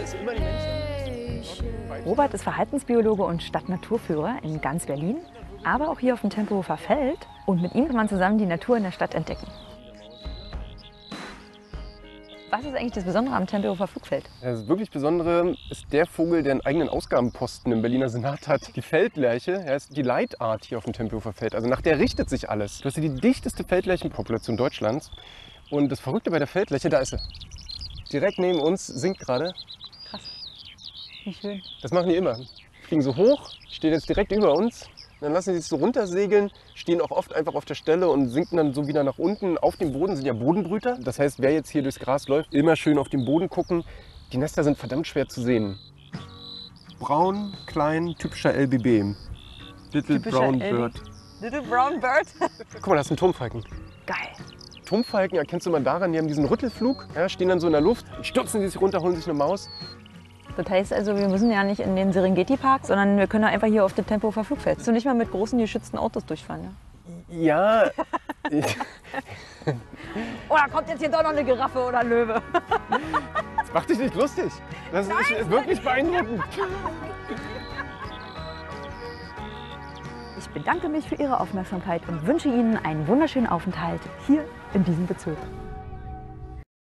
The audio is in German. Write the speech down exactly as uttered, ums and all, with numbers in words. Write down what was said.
Robert ist Verhaltensbiologe und Stadtnaturführer in ganz Berlin, aber auch hier auf dem Tempelhofer Feld. Und mit ihm kann man zusammen die Natur in der Stadt entdecken. Was ist eigentlich das Besondere am Tempelhofer Flugfeld? Das wirklich Besondere ist der Vogel, der einen eigenen Ausgabenposten im Berliner Senat hat. Die Feldlerche, er ist die Leitart hier auf dem Tempelhofer Feld. Also nach der richtet sich alles. Du hast hier die dichteste Feldlerchenpopulation Deutschlands. Und das Verrückte bei der Feldlerche, da ist sie. Direkt neben uns, singt gerade. Krass. Wie schön. Das machen die immer. Fliegen so hoch, stehen jetzt direkt über uns. Dann lassen sie sich so runtersegeln, stehen auch oft einfach auf der Stelle und sinken dann so wieder nach unten. Auf dem Boden sind ja Bodenbrüter. Das heißt, wer jetzt hier durchs Gras läuft, immer schön auf den Boden gucken. Die Nester sind verdammt schwer zu sehen. Braun, klein, typischer L B B. Little Typischer Brown L B B. Bird. Little Brown Bird? Guck mal, da ist ein Turmfalken. Geil. Turmfalken erkennst du mal daran, die haben diesen Rüttelflug, ja, stehen dann so in der Luft, stürzen die sich runter, holen sich eine Maus. Das heißt also, wir müssen ja nicht in den Serengeti-Park, sondern wir können ja einfach hier auf dem Tempelhofer Flugfeld. So nicht mal mit großen geschützten Autos durchfahren. Ja? Ja. Oh, da kommt jetzt hier doch noch eine Giraffe oder ein Löwe. Das macht dich nicht lustig. Das Nein, ist wirklich beeindruckend. Ich bedanke mich für Ihre Aufmerksamkeit und wünsche Ihnen einen wunderschönen Aufenthalt hier in diesem Bezirk.